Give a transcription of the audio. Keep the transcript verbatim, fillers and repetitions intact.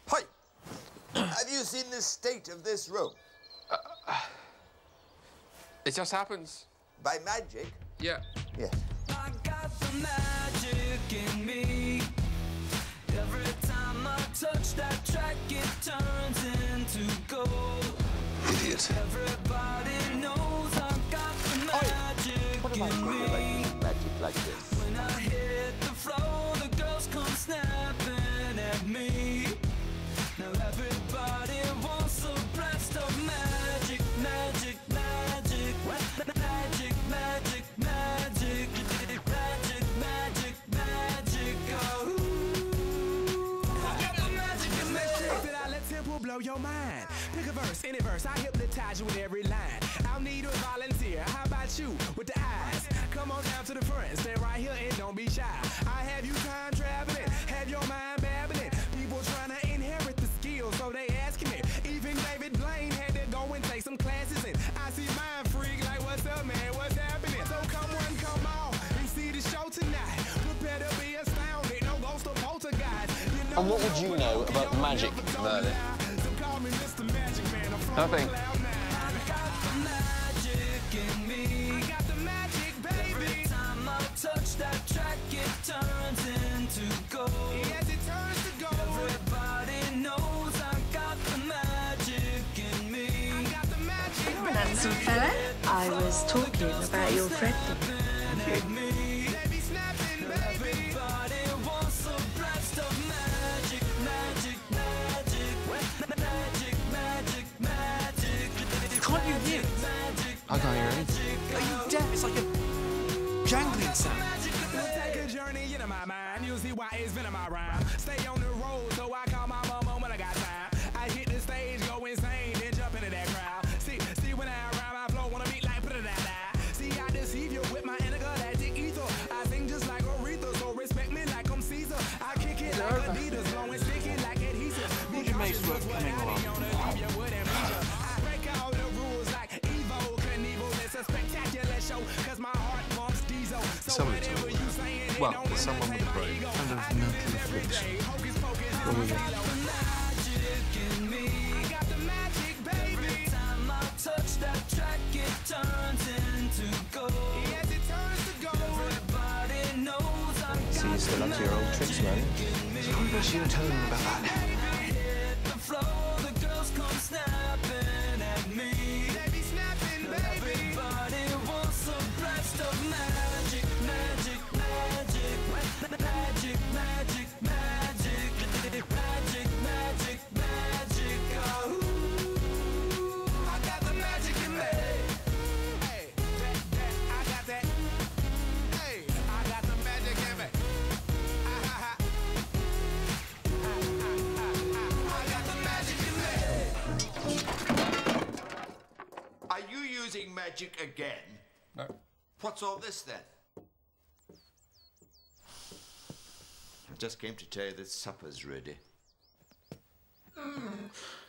Hi! Have you seen the state of this room? Uh, uh, it just happens. By magic? Yeah. Yes. I got the magic in me. Every time I touch that track, it turns into gold. Idiot. Everybody knows I got the magic What am in I me. like magic like this? When I hit the floor, the girls come snapping at me. Now everybody wants a blast of magic, magic, magic, magic, magic, magic, magic, magic, magic, oh. I got the magic in me. That I let tempo blow your mind. Pick a verse, any verse, I hypnotize you with every line. I'll need a volunteer. How about you with the eyes? Come on down to the front, stay right here and don't be shy. I have you time traveling, have your mind babbling. People trying to inherit the skills, so they asking it. Even David Blaine had to go and take some classes, and I see mind freak like, what's up, man? What's happening? So come on, come on and see the show tonight. Prepare to be astounded, no ghost or poltergeist. You know, And what would you know about magic, Merlin? So call me Mister Magic Man. I'm from Nothing. Cloud Nine. I got the magic in me. I got the magic, baby. Every time I touch that track, it turns into gold. Yes, it turns to gold. Everybody knows I got the magic in me. I got the magic, baby. Handsome fella, I was talking about your friend. Baby snapping, baby. Everybody wants a blast of magic, magic, magic, magic, magic, magic. Can't you hear it? I can't hear anything. Are you deaf? It's like a jangling sound. Take a journey into my mind. You'll see why it's been in my rhyme. Stay on the road, so I call my mama when I got time. I hit the stage, go insane, then jump into that crowd. See, see when I rhyme, I flow on a beat like put it out. See, I deceive you with my intergalactic ether. I sing just like Aretha, so respect me like I'm Caesar. I kick it like Adidas, blowing sticky like adhesive. Would you make work coming along? I break all the rules like Evo Knievel. It's a spectacular show, cause my heart pumps diesel. So Somebody whatever told you saying, it Well, don't someone with a brain. ego. Kind of I do mental this every affliction. day. Hocus pocus, Or was I it? got the magic in me. I got the magic, baby. Every time I touch that track, it turns into gold. Yes, it turns to gold. Everybody knows I got So you're still up to your old tricks, Merlin? Who was you telling me about that? hit the floor, the girls come snapping at me. They be snapping, baby. Everybody wants a blast of magic, magic, magic, magic, magic, magic, magic, magic, magic, oh. I got the magic in me. Hey, that, that, I got that. Hey, I got the magic in me. Ah, ha, ha. Ah, ah, ah, ah. I got the magic in me. Are you using magic again? No. What's all this then? I just came to tell you that supper's ready. Mm.